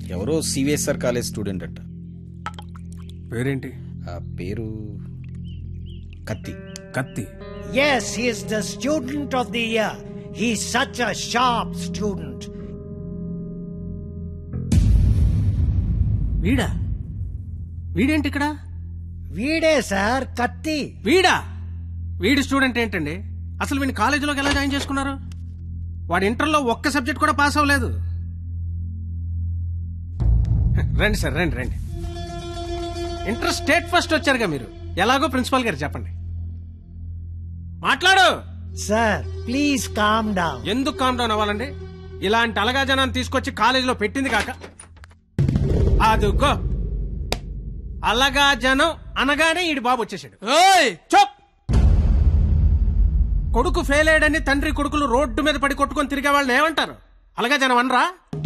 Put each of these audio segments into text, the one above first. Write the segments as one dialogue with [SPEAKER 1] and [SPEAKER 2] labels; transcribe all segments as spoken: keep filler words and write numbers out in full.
[SPEAKER 1] ఎవరో CVSR college student అట్ట.
[SPEAKER 2] పేరేంటి?
[SPEAKER 1] ఆ పేరు కత్తి.
[SPEAKER 2] కత్తి.
[SPEAKER 3] Yes, he is the student of the year. He is such a sharp student.
[SPEAKER 2] వీడా? వీడేంటి ఇక్కడ?
[SPEAKER 3] వీడే సార్ కత్తి.
[SPEAKER 2] వీడా? వీడి స్టూడెంట్ ఏంటండి? అసలు వీడిని కాలేజీలోకి ఎలా జాయిన్ చేసుకున్నారు? వాడు ఇంటర్లో ఒక్క సబ్జెక్ట్ కూడా పాస్ అవ్వలేదు. రండి సార్, రండి రండి. ఇంటర్ స్టేట్ ఫస్ట్ వచ్చారుగా మీరు. ఎలాగో ప్రిన్సిపాల్ గారు చెప్పండి. మాట్లాడు
[SPEAKER 3] సార్. Please calm down.
[SPEAKER 2] ఎందుకు కామ్ డౌన్ అవ్వాలండి? ఇలాంటి అలగా జనాన్ని తీసుకొచ్చి కాలేజీలో పెట్టింది కాక అదుగో అలగా జనం అనగానే ఈడి బాబు వచ్చేసాడు. చప్! కొడుకు ఫెయిల్ అయ్యాడని తండ్రి కొడుకులు రోడ్డు మీద పడి కొట్టుకొని తిరిగే వాళ్ళని ఏమంటారు? అలగా జనం అనరా?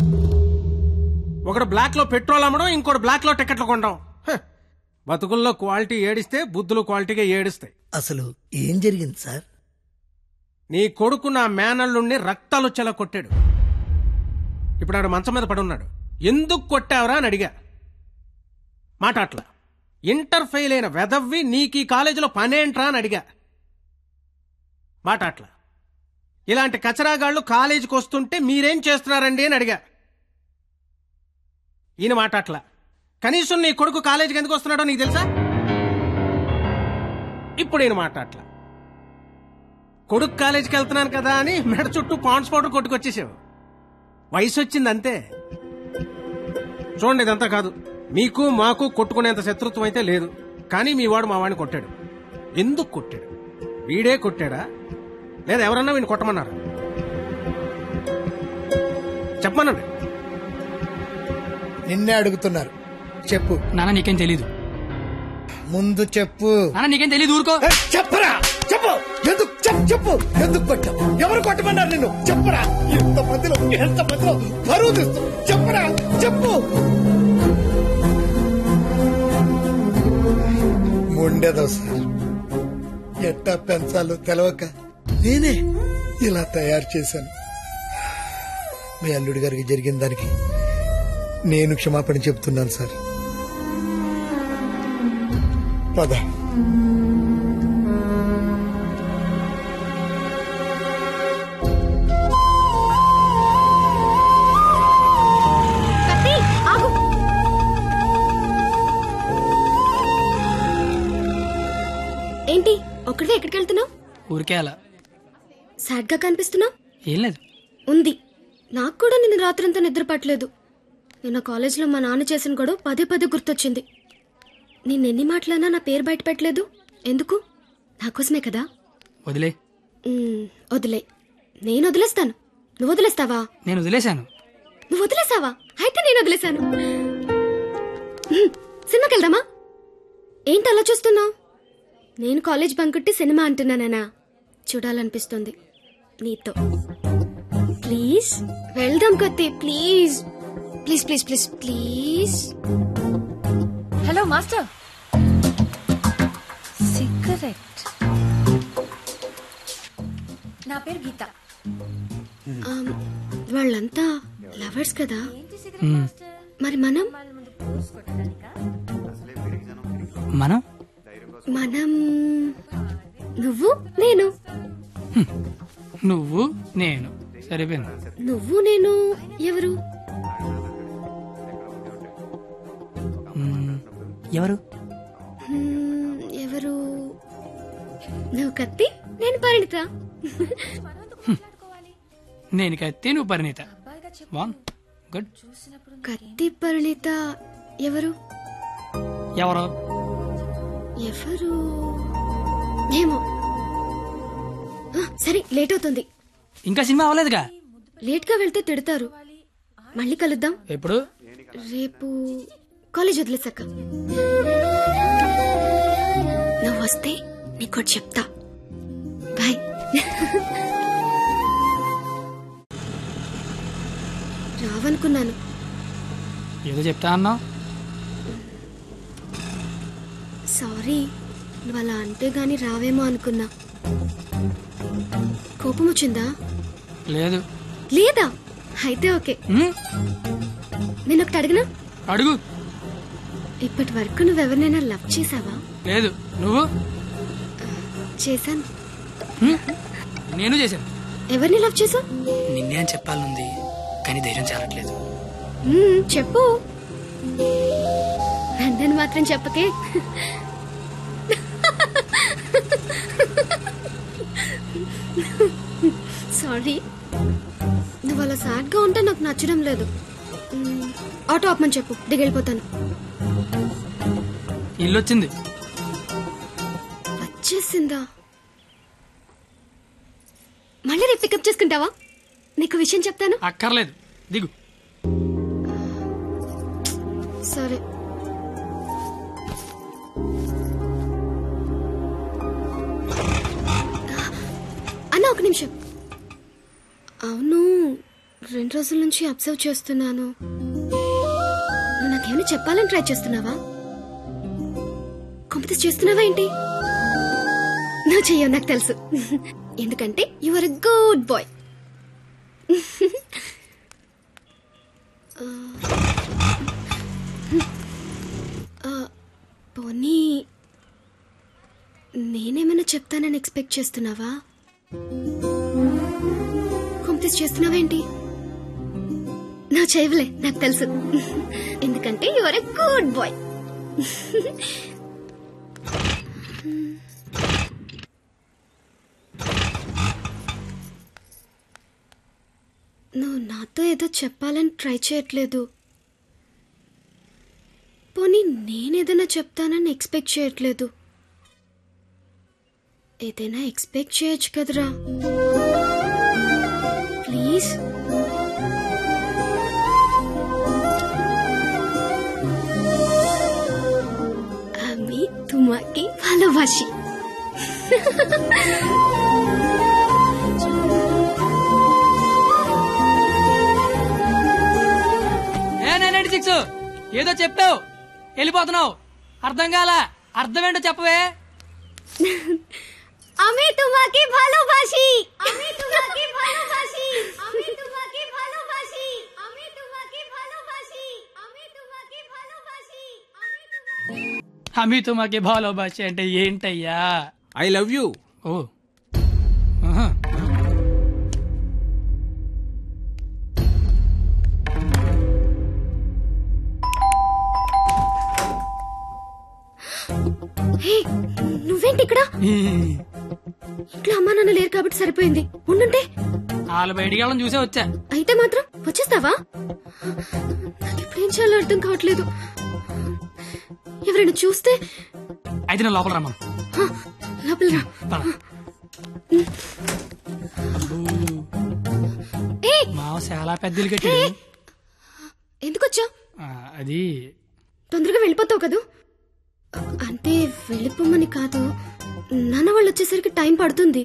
[SPEAKER 2] ఒకడు బ్లాక్ లో పెట్రోల్ అమ్మడం, ఇంకోటి బ్లాక్ లో టికెట్లు కొనడం. బతుకుల్లో క్వాలిటీ ఏడిస్తే బుద్ధులు క్వాలిటీగా ఏడుస్తాయి.
[SPEAKER 4] అసలు ఏం జరిగింది సార్?
[SPEAKER 2] నీ కొడుకు నా మేనల్లుండి రక్తాలు వచ్చేలా కొట్టాడు. ఇప్పుడు ఆడు మంచం మీద పడి ఉన్నాడు. ఎందుకు కొట్టావరా అని అడిగా. మాట అట్లా. ఇంటర్ ఫెయిల్ అయిన వెదవ్వి నీకు ఈ కాలేజీలో పనేంట్రా అని అడిగా. మాట అట్లా. ఇలాంటి కచరాగాళ్లు కాలేజీకి వస్తుంటే మీరేం చేస్తున్నారండి అని అడిగా. ఈయన మాట అట్లా. కనీసం నీ కొడుకు కాలేజీకి ఎందుకు వస్తున్నాడో నీకు తెలుసా? ఇప్పుడు ఈయన మాట అట్లా. కొడుకు కాలేజీకి వెళ్తున్నాను కదా అని మెడ చుట్టూ పాండ్స్ పౌడర్ కొట్టుకొచ్చేసావు. వయసు వచ్చింది అంతే. చూడండి, ఇదంతా కాదు. మీకు మాకు కొట్టుకునేంత శత్రుత్వం అయితే లేదు. కానీ మీ వాడు మా వాడిని కొట్టాడు. ఎందుకు కొట్టాడు? వీడే కొట్టాడా లేదా ఎవరన్నా వీడిని కొట్టమన్నారు? చెప్పమనండి.
[SPEAKER 4] నిన్నే అడుగుతున్నారు, చెప్పు.
[SPEAKER 5] నాన్న నీకేం తెలీదు.
[SPEAKER 4] ముందు చెప్పు.
[SPEAKER 5] నాన్న నీకేం తెలీదు, ఊరుకో.
[SPEAKER 4] చెప్పరా, చెప్పు. ఎందుకు చెప్పు చెప్పు ఎందుకు కొట్టావు? ఎవరు కొట్టమన్నారు నిన్ను? చెప్పరా. ఎంత మధ్యలో ఎంత మధ్యలో బరువు తీస్తూ చెప్పరా, చెప్పు. ఉండేదో సార్, ఎట్టా పెంచాలో తెలవక నేనే ఇలా తయారు చేశాను. మీ అల్లుడి గారికి జరిగిన దానికి నేను క్షమాపణ చెప్తున్నాను సార్. పద.
[SPEAKER 6] ఏంటి ఒక్కడే ఎక్కడికి వెళ్తున్నావు?
[SPEAKER 5] ఊరికే అలా.
[SPEAKER 6] సాడ్ గా కనిపిస్తున్నావు.
[SPEAKER 5] ఏం లేదు.
[SPEAKER 6] ఉంది. నాకు కూడా నిన్న రాత్రంతా నిద్ర పట్టలేదు. నిన్న కాలేజీలో మా నాన్న చేసిన గొడవ పదే పదే గుర్తొచ్చింది. నిన్నెన్ని మాటలన్నా నా పేరు బయట పెట్టలేదు. ఎందుకు? నాకోసమే కదా.
[SPEAKER 5] వదిలే.
[SPEAKER 6] వదిలే. నేను వదిలేస్తాను. నువ్వు వదిలేస్తావా?
[SPEAKER 5] నేను వదిలేశాను.
[SPEAKER 6] నువ్వు వదిలేసావా? అయితే నేను వదిలేశాను. సినిమాకి వెళ్దామా? ఏంటి అలా చూస్తున్నావు? నేను కాలేజ్ బంకుట్టి సినిమా అంటున్నానా? చూడాలనిపిస్తుంది నీతో. ప్లీజ్ వెళ్దాం కత్తి. Please please please please please.
[SPEAKER 7] Hello master. Cigarette. నా పేరు గీత.
[SPEAKER 6] వాళ్ళంతా లవర్స్ కదా. మరి మనం
[SPEAKER 5] మనం
[SPEAKER 6] మనం నువ్వు నేను.
[SPEAKER 5] నువ్వు నేను సరిపోయింది.
[SPEAKER 6] నువ్వు నేను ఎవరు?
[SPEAKER 5] ఎవరు
[SPEAKER 6] ఎవరు? నువ్వు కత్తి, నేను పరిణిత.
[SPEAKER 5] నేను కత్తి, నువ్వు పరిణిత. గుడ్.
[SPEAKER 6] కత్తి పరిణిత ఎవరు?
[SPEAKER 5] ఎవరు
[SPEAKER 6] ఎవరు ఏమో. సరే, లేట్ అవుతుంది.
[SPEAKER 5] ఇంకా సినిమా అవ్వలేదుగా.
[SPEAKER 6] లేట్ గా వెళ్తే తిడతారు. మళ్ళీ కలుద్దాం.
[SPEAKER 5] ఎప్పుడు?
[SPEAKER 6] రేపు కాలేజ్ వదిలేసాక. నువ్వు వస్తే నీకు చెప్తా. బాయ్. రావనుకున్నాను.
[SPEAKER 5] ఏదో చెప్తా అన్నా.
[SPEAKER 6] సారీ, నువ్వు అలా అంటే గాని రావేమో అనుకున్నా. కోపం వచ్చిందా?
[SPEAKER 5] లేదు.
[SPEAKER 6] లేదా? అయితే ఓకే. నేను ఒకటి అడిగినా?
[SPEAKER 5] అడుగు.
[SPEAKER 6] ఇప్పటి వరకు నువ్వెవరినైనా లవ్ చేసావా?
[SPEAKER 5] లేదు. నువ్వు?
[SPEAKER 6] చేశాను.
[SPEAKER 5] నేను చేశాను.
[SPEAKER 6] ఎవరిని లవ్ చేసావు?
[SPEAKER 5] నిన్నే అని చెప్పాలనుంది కానీ ధైర్యం చాలట్లేదు.
[SPEAKER 6] చెప్పు. నన్ను మాత్రం చెప్పకే. సారీ, నువ్వు అలా సాడ్ గా ఉంటే నాకు నచ్చడం లేదు. ఆటో ఆపమని చెప్పు, దిగెళ్ళిపోతాను.
[SPEAKER 5] ఇల్లు వచ్చింది.
[SPEAKER 6] వచ్చేసిందా? మళ్ళీ రేపు పికప్ చేసుకుంటావా? నీకు విషయం చెప్తాను.
[SPEAKER 5] అక్కర్లేదు, దిగు.
[SPEAKER 6] సరే. అన్న ఒక నిమిషం. అవును, రెండు రోజుల నుంచి అబ్జర్వ్ చేస్తున్నాను. నువ్వు నాకేమైనా చెప్పాలని ట్రై చేస్తున్నావా? కాంపిటీస్ చేస్తున్నావా ఏంటి? నువ్వు చెయ్యవు, నాకు తెలుసు. ఎందుకంటే you are a good boy. పోనీ నేనేమైనా చెప్తానని ఎక్స్పెక్ట్ చేస్తున్నావా? కాంపిటీస్ చేస్తున్నావేంటి? నా చేయవలే, నాకు తెలుసు. ఎందుకంటే you are a good boy. నువ్వు నాతో ఏదో చెప్పాలని ట్రై చేయట్లేదు. పోనీ నేనేదైనా చెప్తానని ఎక్స్పెక్ట్ చేయట్లేదు. ఏదైనా ఎక్స్పెక్ట్ చేయొచ్చు కదరా, ప్లీజ్. আমি তোমাকে ভালোবাসি.
[SPEAKER 5] ఏదో చెప్పావు, వెళ్ళిపోతున్నావు. అర్థం కాలా? అర్థం ఏంటో చెప్పవే.
[SPEAKER 6] আমি তোমাকে ভালোবাসি. আমি তোমাকে ভালোবাসি. আমি তোমাকে ভালোবাসি. আমি তোমাকে ভালোবাসি. আমি তোমাকে ভালোবাসি. আমি তোমাকে
[SPEAKER 5] హమీ తుమాకి భాలోబాసి అంటే ఏంటయ్యా?
[SPEAKER 2] I love you.
[SPEAKER 5] ఓ ఆహా.
[SPEAKER 6] హే, నువ్వేంటి ఇక్కడ? ఇంట్లో అమ్మా నాన్న లేరు కాబట్టి సరిపోయింది. ఉండుంటే
[SPEAKER 5] వాళ్ళ బయటికి వెళ్ళడం చూసే వచ్చా.
[SPEAKER 6] అయితే మాత్రం వచ్చేస్తావా? నాకు ఇప్పుడేం చేయాలో అర్థం కావట్లేదు. ఎవరైనా చూస్తే?
[SPEAKER 5] అయితే నేను లోపల రమ్మను.
[SPEAKER 6] లోపల రా.
[SPEAKER 5] మావ చాలా పెద్దలు కట్టాడు.
[SPEAKER 6] ఎందుకు వచ్చావు?
[SPEAKER 5] అది
[SPEAKER 6] తొందరగా వెళ్ళిపోతావు కదా. అంటే వెళ్ళిపోమని కాదు, నాన్న వాళ్ళు వచ్చేసరికి టైం పడుతుంది.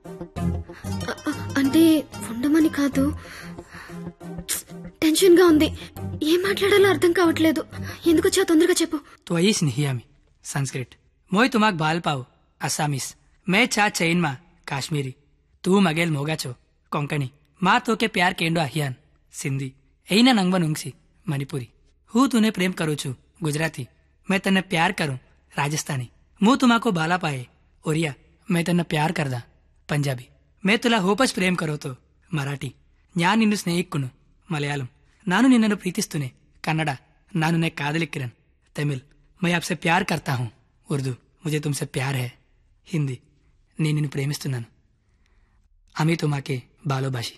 [SPEAKER 6] అంటే ఉండమని కాదు, టెన్షన్ గా ఉంది. ఏం మాట్లాడాలో అర్థం కావట్లేదు. ఎందుకు వచ్చావు? తొందరగా చెప్పు.
[SPEAKER 5] तो आई स्नेहियामी संस्कृत मोय तुमाक बाल पाव असामीस मैं चा चैन मा काश्मीरी तू मगेल मोगाचो कोंकणी माँ तो के प्यार केंडो अहियान सिंधी ऐना नंगव नुंगसी मणिपुरी हूँ तूने प्रेम करो छू गुजराती मैं तन्ने प्यार करूं राजस्थानी मुँह तुमाको बाला पाए ओरिया मैं तन्ने प्यार करदा पंजाबी मैं तुला होपस प्रेम करो तो मराठी न्या निन्नु स्नेहिक्कुनु मलयालम नानु निन्ननु प्रीतिस्तुने कन्नड नानु ने कादलिक्किरन तमिल मैं आपसे प्यार करता हूँ उर्दू मुझे तुमसे प्यार है हिंदी నేను నిన్ను ప్రేమిస్తున్నాను ఆమె తుమాకే బాలోబాషి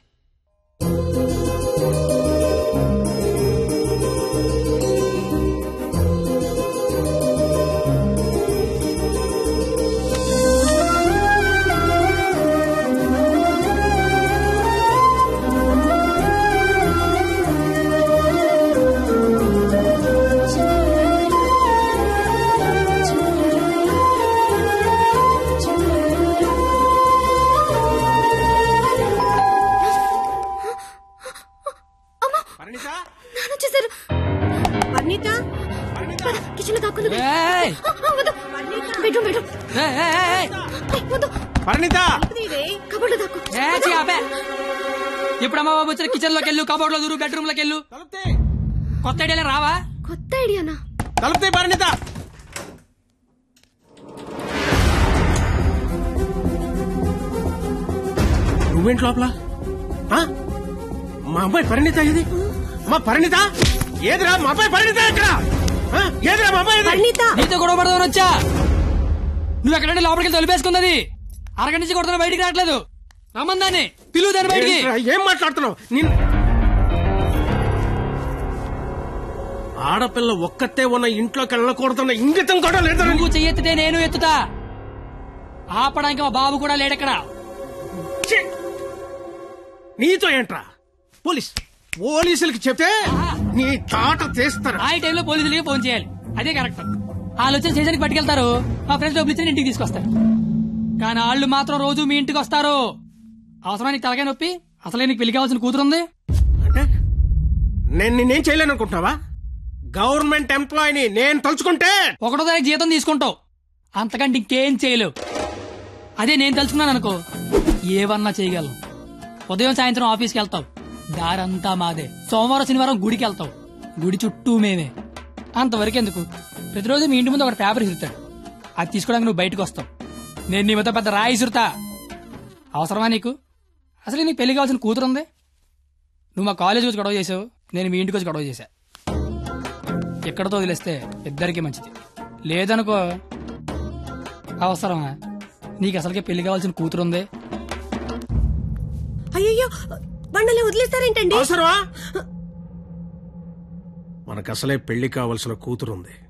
[SPEAKER 6] కిచెన్ లో దాక్కుంది.
[SPEAKER 5] ఏయ్!
[SPEAKER 6] బెడ్రూమ్ బెడ్రూమ్
[SPEAKER 5] ఏయ్, ఏయ్, ఏయ్!
[SPEAKER 2] పరిణిత
[SPEAKER 6] కబోర్డ్ లో దాక్కు.
[SPEAKER 5] ఏ, చీ, ఆపే. ఇప్పుడు అమ్మ బాబు వచ్చిన కిచెన్ లోకి వెళ్ళు కబోర్డ్ లో దూరు బెడ్రూమ్ లోకి వెళ్ళు
[SPEAKER 2] తలుపుతే.
[SPEAKER 5] కొత్త ఐడియాలే రావా?
[SPEAKER 6] కొత్త ఐడియానా?
[SPEAKER 2] తలుపుతే పరిణిత. నువ్వేంటి లోపల? ఆ? మా అమ్మాయి పరిణిత ఏది? మా పరిణిత ఏదిరా? మా అమ్మాయి పరిణిత ఎక్కడ? ఆ? ఏదిరా మా అమ్మాయి ఏది?
[SPEAKER 5] నీతో గొడవ పడదామని వచ్చా. నువ్వు ఎక్కడంటే లోపలికి తొలిపేసుకున్నది. అరగంట నుంచి కొడుతున్నా, బయటికి రావట్లేదు. రమ్మందాన్ని పిలువు దాన్ని బయటికి.
[SPEAKER 2] ఏంట్రా, ఏం మాట్లాడుతున్నావు? నిన్ను ఆడపిల్ల ఒక్కతే ఉన్న ఇంట్లోకి వెళ్ళకూడదన్న ఇంగితం కూడా లేదా?
[SPEAKER 5] నువ్వు చెయ్యెత్తితే నేను ఎత్తుతా. ఆపడానికి మా బాబు కూడా లేడెక్కడ.
[SPEAKER 2] ఛీ! నీతో ఏంట్రా? పోలీస్ పోలీసులకి చెప్తే నీ తాట తీస్తారు.
[SPEAKER 5] ఆ టైంలో పోలీసులకి ఫోన్ చేయాలి. అదే కరెక్ట్. వాళ్ళు వచ్చి స్టేషన్కి పట్టుకెళ్తారు. మా ఫ్రెండ్స్ డబ్బులు ఇచ్చి ఇంటికి తీసుకొస్తారు. కానీ వాళ్ళు మాత్రం రోజు మీ ఇంటికి వస్తారు. అవసరం నీకు తలకాయ నొప్పి. అసలే నీకు పెళ్లి కావాల్సిన కూతురుంది.
[SPEAKER 2] అంటే నేను నిన్నేం చేయలేను అనుకుంటున్నావా? గవర్నమెంట్ ఎంప్లాయీని నేను తలుచుకుంటే
[SPEAKER 5] ఒకటో తారీఖు జీతం తీసుకుంటావు. అంతకంటే ఇంకేం చేయలేవు. అదే నేను తలుచుకున్నాను అనుకో, ఏవన్నా చేయగలను. ఉదయం సాయంత్రం ఆఫీస్కి వెళ్తావు, దారంతా మాదే. సోమవారం శనివారం గుడికి వెళ్తావు, గుడి చుట్టూ మేమే. అంతవరకు ఎందుకు, ప్రతిరోజు మీ ఇంటి ముందు ఒక పేపర్ ఇసురుతాడు. అది తీసుకోవడానికి నువ్వు బయటకు వస్తావు. నేను నీ మొత్తం పెద్ద రాయి ఇసురుతా. అవసరమా నీకు? అసలు నీకు పెళ్లి కావాల్సిన కూతురు ఉంది. నువ్వు మా కాలేజీకి వచ్చి గొడవ చేసావు, నేను మీ ఇంటికి వచ్చి గొడవ చేశా. ఎక్కడతో వదిలేస్తే ఇద్దరికి మంచిది. లేదనుకో, అవసరమా? నీకు అసలుకే పెళ్లి కావాల్సిన కూతురు ఉంది.
[SPEAKER 8] అయ్యో బండలే వదిలేస్తారేంటండి?
[SPEAKER 2] అవసరమా? మనకు అసలే పెళ్లి కావాల్సిన కూతురుంది.